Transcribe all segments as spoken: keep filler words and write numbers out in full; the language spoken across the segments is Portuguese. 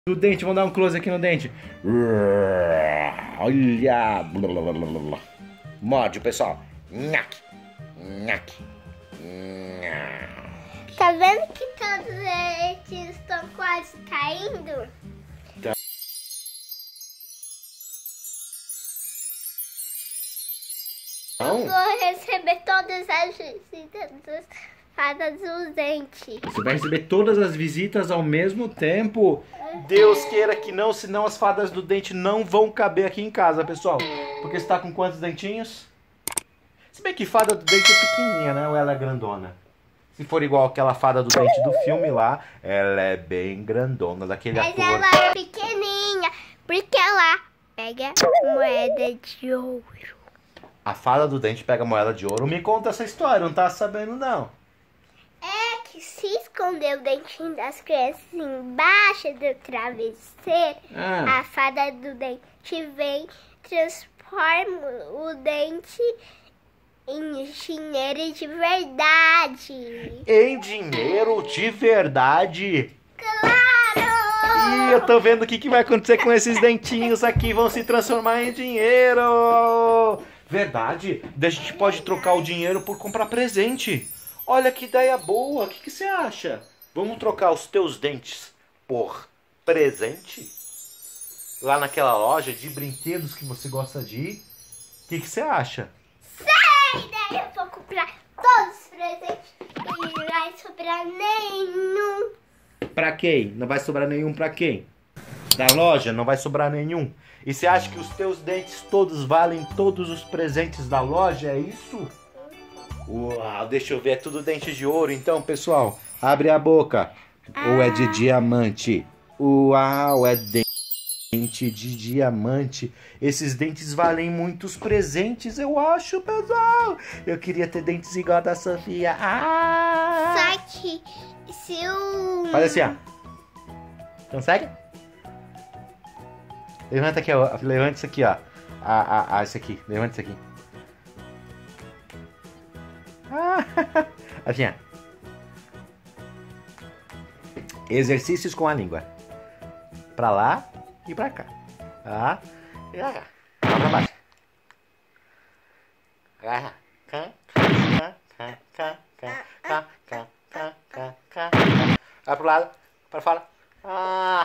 Do dente, vamos dar um close aqui no dente. Olha. Morde, pessoal. Nhaque. Nhaque. Tá vendo que todos eles estão quase caindo? Tá. Eu vou receber todas as visitas dos fadas dos dentes. Você vai receber todas as visitas ao mesmo tempo? Deus queira que não, senão as fadas do dente não vão caber aqui em casa, pessoal. Porque você tá com quantos dentinhos? Se bem que fada do dente é pequenininha, né? Ou ela é grandona? Se for igual aquela fada do dente do filme lá, ela é bem grandona, daquele Mas ator. ela é pequenininha, porque ela pega moeda de ouro. A fada do dente pega moeda de ouro. Me conta essa história, não tá sabendo não. É que se esconder o dentinho das crianças embaixo do travesseiro, Ah. a fada do dente vem, transforma o dente em dinheiro de verdade. Em dinheiro de verdade? Claro! Ih, eu tô vendo o que, que vai acontecer com esses dentinhos aqui. Vão se transformar em dinheiro. Verdade? Daí a gente pode trocar o dinheiro por comprar presente. Olha que ideia boa. O que, que você acha? Vamos trocar os teus dentes por presente? Lá naquela loja de brinquedos que você gosta de ir? O que, que você acha? Sai daí, eu vou comprar todos os presentes e não vai sobrar nenhum. Pra quem? Não vai sobrar nenhum pra quem? Da loja não vai sobrar nenhum. E você acha que os teus dentes todos valem todos os presentes da loja? É isso? Uau, deixa eu ver. É tudo dente de ouro então, pessoal. Abre a boca. Ou é de diamante? Uau, é dente de diamante. Esses dentes valem muitos presentes, eu acho, pessoal. Eu queria ter dentes igual a da Sofia. Ah! Só que se o... Faz assim, ó. Consegue? Levanta aqui, ó. Levanta isso aqui, ó. Ah, ah, ah, isso aqui. Levanta isso aqui. Ah, assim, ó. Exercícios com a língua. Pra lá e pra cá. Tá? E pra cá. Lá pra baixo. Cá, cá, cá, cá, cá, cá, cá, cá, cá, cá, cá. Vai pro lado. Pra fora. Ah.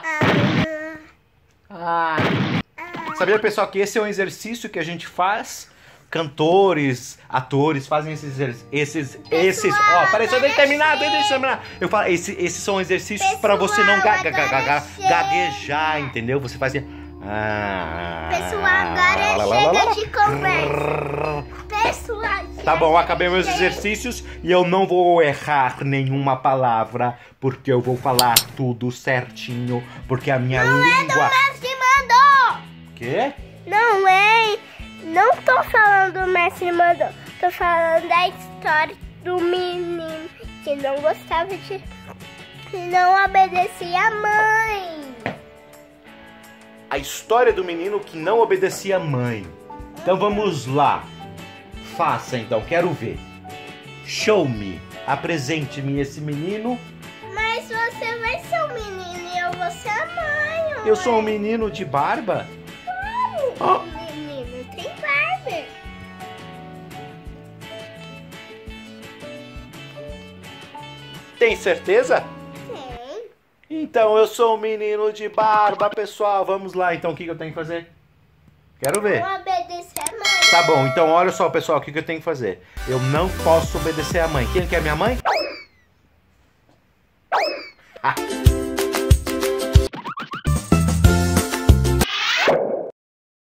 Ah. Sabia, pessoal, que esse é um exercício que a gente faz? Cantores, atores fazem esses esses esses. Ó, oh, peraí, só deixa eu terminar, deixa eu terminar. Eu falo, esse, esses são exercícios para você não ga, ga, ga, ga, gaguejar, entendeu? Você faz assim. Ah, Pessoal, agora chega de conversa. Pessoal, tá bom, acabei meus exercícios e eu não vou errar nenhuma palavra, porque eu vou falar tudo certinho, porque a minha não língua. É do mestre mandou. Quê? Não é. Não tô falando do mestre mandou. Tô falando da história do menino que não gostava de... que não obedecia a mãe. A história do menino que não obedecia a mãe. Então vamos lá. Faça então, quero ver. Show me. Apresente-me esse menino. Mas você vai ser o menino e eu vou ser a mãe. Eu ué. sou um menino de barba? Claro. Oh. Tem barba. Tem certeza? Tem. Então eu sou um menino de barba, pessoal. Vamos lá, então o que, que eu tenho que fazer? Quero ver. Não obedecer a mãe. Tá bom, então olha só, pessoal, o que, que eu tenho que fazer? Eu não posso obedecer a mãe. Quem que é minha mãe? Ah.